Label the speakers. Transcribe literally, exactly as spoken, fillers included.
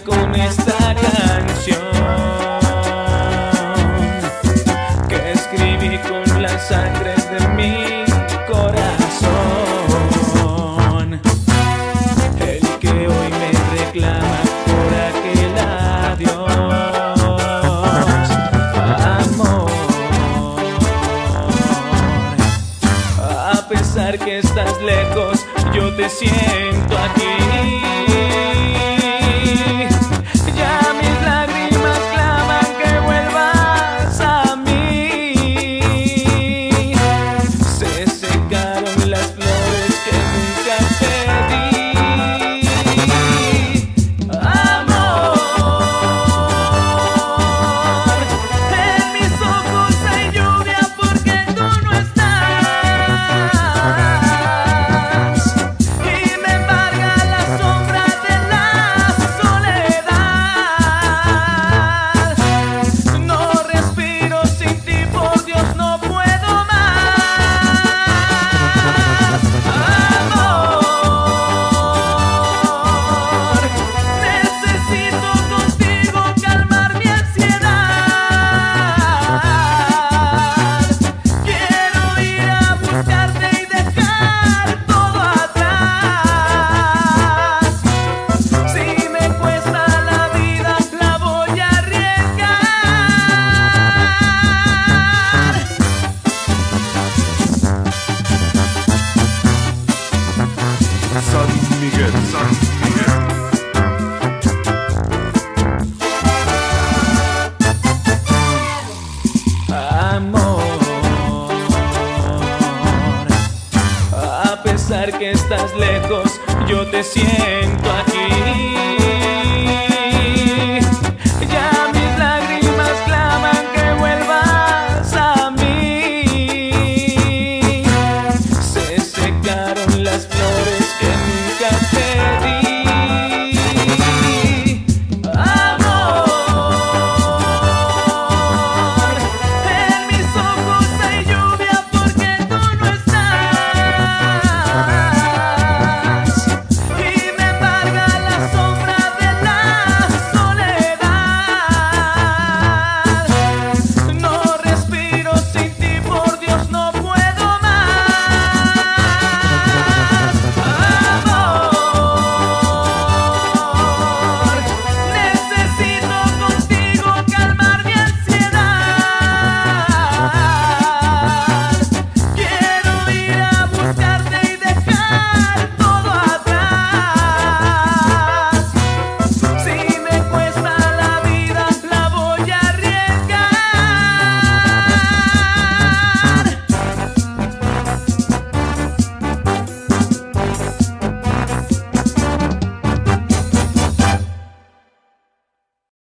Speaker 1: con esta canción que escribí con la sangre de mi corazón. El que hoy me reclama por aquel adiós, amor. A pesar que estás lejos, yo te siento aquí.
Speaker 2: San Miguel, San Miguel.
Speaker 1: Amor, a pesar que estás lejos, yo te siento aquí.